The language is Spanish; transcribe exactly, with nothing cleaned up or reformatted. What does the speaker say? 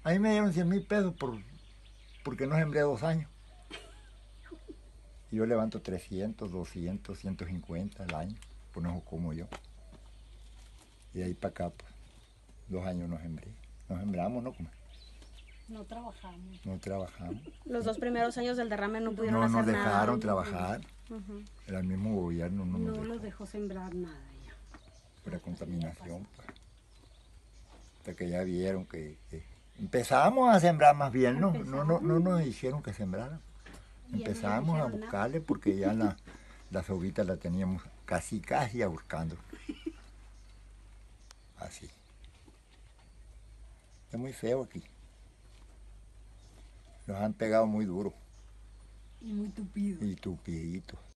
A mí me dieron cien mil pesos por, porque no sembré dos años. Y yo levanto trescientos, doscientos, ciento cincuenta al año, pues no como yo. Y de ahí para acá, pues, dos años no sembré. No sembramos, ¿no? No trabajamos. No trabajamos. Los dos primeros años del derrame no pudieron No hacer nos dejaron nada. trabajar. Uh-huh. Era el mismo gobierno, no, No nos dejó. los dejó sembrar nada ya. Era contaminación, pues. Hasta que ya vieron que, que empezamos a sembrar más bien, ¿no? No, no, no nos dijeron que sembraran. Empezamos a buscarle porque ya la, la sobrita la teníamos casi, casi a buscando. Así. Está muy feo aquí. Nos han pegado muy duro. Y muy tupido. Y tupiditos.